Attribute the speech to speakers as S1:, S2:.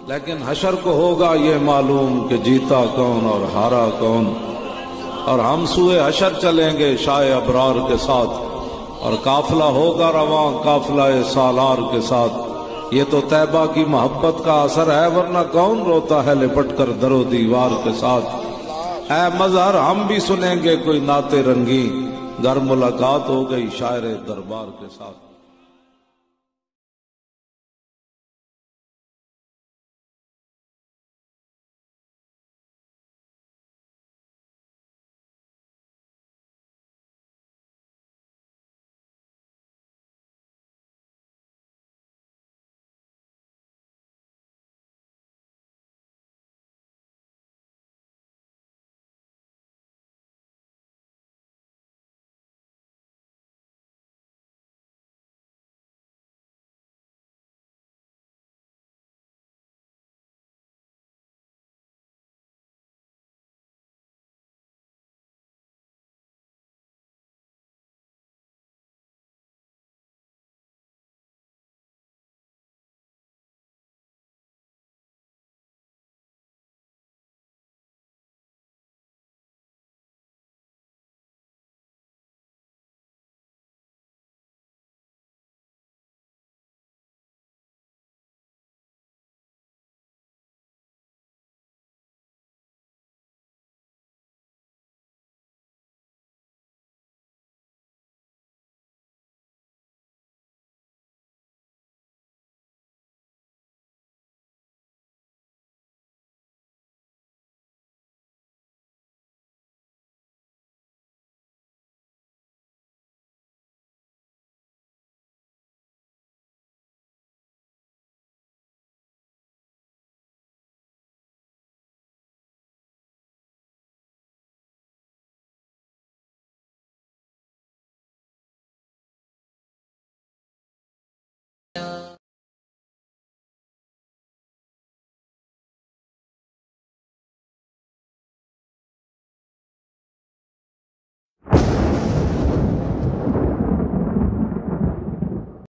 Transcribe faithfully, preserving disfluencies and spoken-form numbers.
S1: लेकिन हशर को होगा ये मालूम कि जीता कौन और हारा कौन। और हम सुए हशर चलेंगे शाए अबरार के साथ, और काफिला होगा रवां काफिला सालार के साथ। ये तो तैबा की मोहब्बत का असर है, वरना कौन रोता है लिपट कर दरो दीवार के साथ। ऐ मजहर हम भी सुनेंगे कोई नाते रंगी, घर मुलाकात हो गई शायर दरबार के साथ।